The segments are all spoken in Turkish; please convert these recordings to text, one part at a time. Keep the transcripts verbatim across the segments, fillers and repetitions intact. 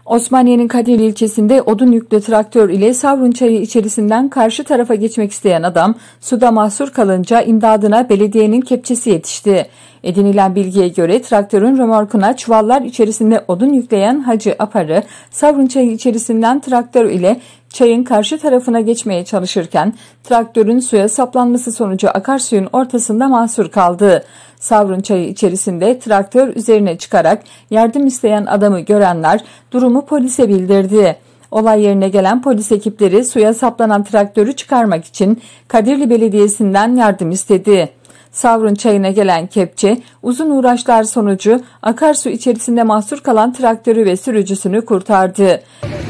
Osmaniye'nin Kadirli ilçesinde odun yüklü traktör ile Savrun Çayı içerisinden karşı tarafa geçmek isteyen adam suda mahsur kalınca imdadına belediyenin kepçesi yetişti. Edinilen bilgiye göre traktörün römorkuna çuvallar içerisinde odun yükleyen Hacı Aparı, Savrun Çayı içerisinden traktör ile çayın karşı tarafına geçmeye çalışırken traktörün suya saplanması sonucu akarsuyun ortasında mahsur kaldı. Savrun Çayı içerisinde traktör üzerine çıkarak yardım isteyen adamı görenler durumu polise bildirdi. Olay yerine gelen polis ekipleri suya saplanan traktörü çıkarmak için Kadirli Belediyesi'nden yardım istedi. Savrun Çayı'na gelen kepçe uzun uğraşlar sonucu akarsu içerisinde mahsur kalan traktörü ve sürücüsünü kurtardı.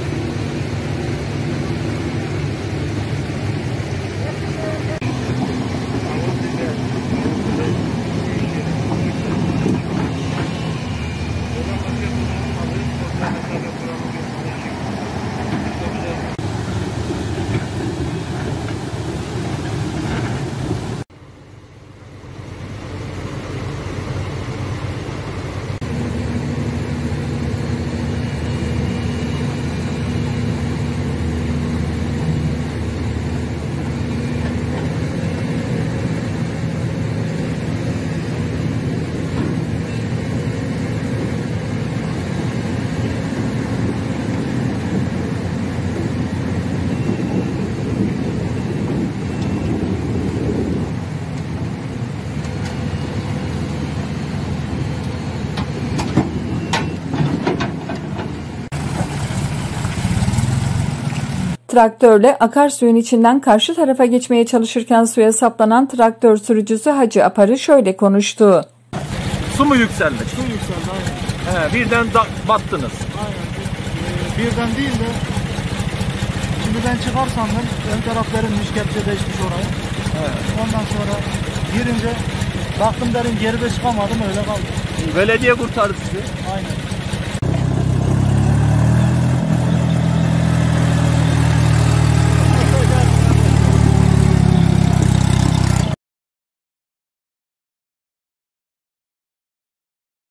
Traktörle akarsuyun içinden karşı tarafa geçmeye çalışırken suya saplanan traktör sürücüsü Hacı Aparı şöyle konuştu. Su mu yükselmiş? Su yükseldi, aynen. He, birden da battınız. Aynen. Ee, birden değil de şimdi ben çıkar sandım. Ön taraf derinmiş, kepçe değişmiş oraya. He. Ondan sonra girince baktım derin, geride çıkamadım, öyle kaldım. Belediye kurtardı sizi. Aynen.